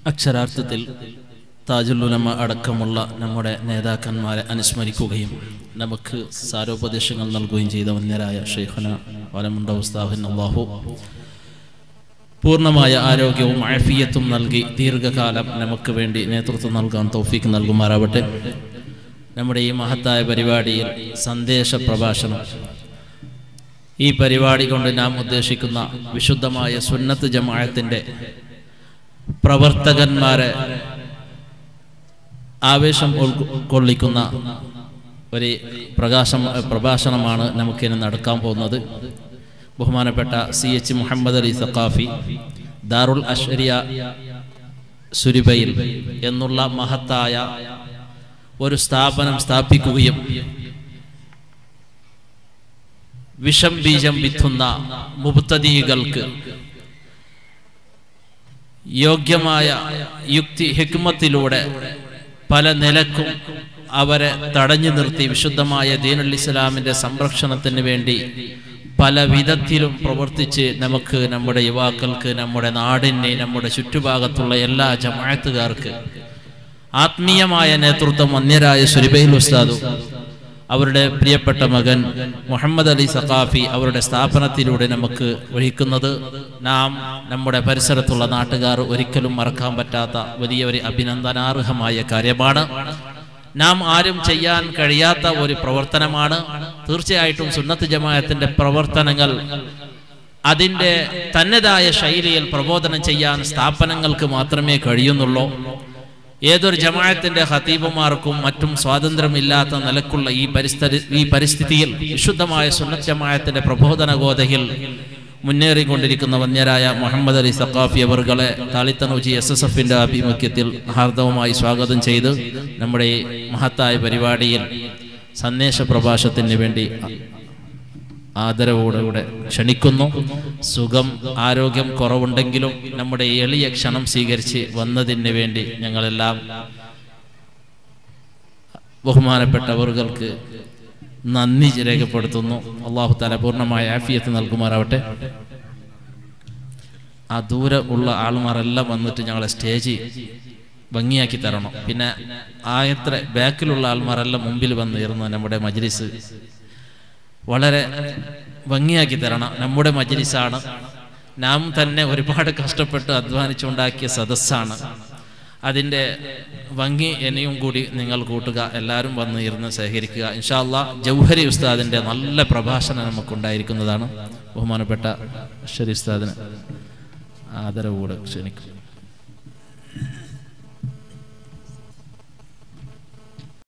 അക്ഷരാർത്ഥത്തിൽ താജുൽ ഉലമ അടക്കമുള്ള നമ്മുടെ നേതാക്കന്മാരെ അനുസ്മരിക്കുകയും നമുക്ക് സാരോപദേശങ്ങൾ നൽകുകയും ചെയ്ത വന്യരായ ഷെയ്ഖുന വലമുണ്ട ഉസ്താദിൻ അല്ലാഹു പൂർണ്ണമായ ആരോഗ്യവും ആഫിയത്തും നൽകി ദീർഘകാലം നമുക്ക് വേണ്ടി നേതൃത്വം നൽകാൻ തൗഫീഖ് നൽകുമാറാവട്ടെ. നമ്മുടെ ഈ മഹത്തായ പരിപാടിയിൽ സന്ദേശ പ്രഭാഷണം, ഈ പരിപാടി കൊണ്ട് നാം ഉദ്ദേശിക്കുന്ന വിശുദ്ധമായ സുന്നത്ത് ജമാഅത്തിന്റെ പ്രവർത്തകന്മാരെ ആവേശം കൊള്ളിക്കുന്ന ഒരു പ്രഭാഷണമാണ് നമുക്കിനി നടക്കാൻ പോകുന്നത്. ബഹുമാനപ്പെട്ട CH മുഹമ്മദ് അലി സഖാഫി ദാറുൽ അഷ്അരിയ സുരിബയിൽ എന്നുള്ള മഹത്തായ ഒരു സ്ഥാപനം സ്ഥാപിക്കുകയും വിഷം ബീജം വിത്തുന്ന മുബ്തദീകൾക്ക് യോഗ്യമായ യുക്തി ഹിക്മത്തിലൂടെ പല നിലക്കും അവരെ തടഞ്ഞു നിർത്തി വിശുദ്ധമായ ദീനുൽ ഇസ്ലാമിന്റെ സംരക്ഷണത്തിന് വേണ്ടി പല വിധത്തിലും പ്രവർത്തിച്ച് നമുക്ക്, നമ്മുടെ യുവാക്കൾക്ക്, നമ്മുടെ നാടിന്, നമ്മുടെ ചുറ്റുഭാഗത്തുള്ള എല്ലാ ജമാഅത്തുകാർക്ക് ആത്മീയമായ നേതൃത്വം വന്യരായ സുരിബൈൽ ഉസ്താദും അവരുടെ പ്രിയപ്പെട്ട മകൻ മുഹമ്മദ് അലി സഖാഫി അവരുടെ സ്ഥാപനത്തിലൂടെ നമുക്ക് വഹിക്കുന്നത് നാം നമ്മുടെ പരിസരത്തുള്ള നാട്ടുകാർ ഒരിക്കലും മറക്കാൻ പറ്റാത്ത വലിയൊരു അഭിനന്ദനാർഹമായ കാര്യമാണ്. നാം ആരും ചെയ്യാൻ കഴിയാത്ത ഒരു പ്രവർത്തനമാണ്. തീർച്ചയായിട്ടും സുന്നത്ത് ജമാഅത്തിന്റെ പ്രവർത്തനങ്ങൾ അതിൻ്റെ തന്നതായ ശൈലിയിൽ പ്രബോധനം ചെയ്യാൻ സ്ഥാപനങ്ങൾക്ക് മാത്രമേ കഴിയുന്നുള്ളൂ. ഏതൊരു ജമാഅത്തിന്റെ ഖതീബുമാർക്കും മറ്റും സ്വാതന്ത്ര്യമില്ലാത്ത നിലക്കുള്ള ഈ പരിസ്ഥിതിയിൽ വിശുദ്ധമായ സുന്നത്ത് ജമാഅത്തിന്റെ പ്രബോധന ഗോതയിൽ മുന്നേറിക്കൊണ്ടിരിക്കുന്ന വന്യരായ മുഹമ്മദ് അലി സഖാഫി അവർകളെ താളിത്തനൂജി SSFന്റെ ആഭിമുഖ്യത്തിൽ ഹാർദവമായി സ്വാഗതം ചെയ്ത് നമ്മുടെ ഈ മഹത്തായ പരിപാടിയിൽ സന്ദേശ പ്രഭാഷണത്തിന് വേണ്ടി ആദരവോടുകൂടെ ക്ഷണിക്കുന്നു. സുഖം ആരോഗ്യം കുറവുണ്ടെങ്കിലും നമ്മുടെ എളിയ ക്ഷണം സ്വീകരിച്ച് വന്നതിന് വേണ്ടി ഞങ്ങളെല്ലാം ബഹുമാനപ്പെട്ടവർക്ക് നന്ദി രേഖപ്പെടുത്തുന്നു. അല്ലാഹു തആല പൂർണ്ണമായ ആഫിയത്ത് നൽകുമാറാവട്ടെ. ആ ദൂരെ ഉള്ള ആൾമാരെല്ലാം വന്നിട്ട് ഞങ്ങളെ സ്റ്റേജ് ഭംഗിയാക്കി തരണം. പിന്നെ എത്ര ബാക്കിലുള്ള ആൾമാരെല്ലാം മുമ്പിൽ വന്നിരുന്നു നമ്മുടെ മജ്ലിസ് വളരെ ഭംഗിയാക്കി തരണം. നമ്മുടെ മജ്ലിസാണ്, നാം തന്നെ ഒരുപാട് കഷ്ടപ്പെട്ട് അധ്വാനിച്ചുണ്ടാക്കിയ സദസ്സാണ്. അതിൻ്റെ ഭംഗി ഇനിയും കൂടി നിങ്ങൾ കൂട്ടുക, എല്ലാവരും വന്ന് ഇരുന്ന് സഹകരിക്കുക. ഇൻഷാ അല്ലാഹ് ജൗഹരി ഉസ്താദിൻ്റെ നല്ല പ്രഭാഷണം നമുക്കുണ്ടായിരിക്കുന്നതാണ്. ബഹുമാനപ്പെട്ട അഷ്അരി ഉസ്താദിന് ആദരവോടെ ക്ഷണിക്കും.